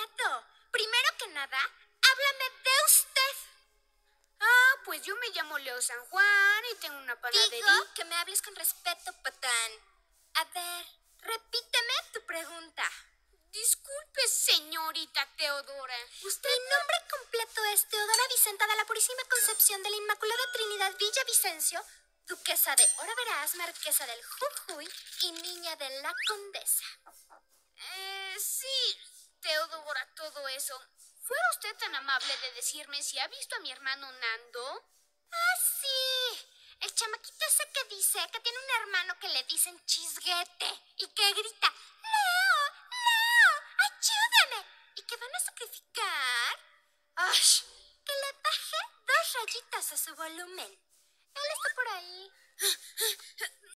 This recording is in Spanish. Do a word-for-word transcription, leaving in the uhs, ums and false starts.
inmediato. Primero que nada, háblame de usted. Ah, pues yo me llamo Leo San Juan y tengo una panadería. Digo que me hables con respeto, patán. A ver, repíteme tu pregunta. Disculpe, señorita Teodora. Usted... Mi nombre completo es Teodora Vicenta de la Purísima Concepción de la Inmaculada Trinidad Villavicencio, duquesa de Oraveraz, marquesa del Jujuy y niña de la Condesa. Eh, sí, Teodora, todo eso. ¿Fue usted tan amable de decirme si ha visto a mi hermano Nando? Ah, sí. El chamaquito ese que dice que tiene un hermano que le dicen chisguete y que grita, ¡Leo! ¡Leo! ¡Ayúdame! ¿Y que van a sacrificar? ¡Ay! Que le baje dos rayitas a su volumen. Él está por ahí.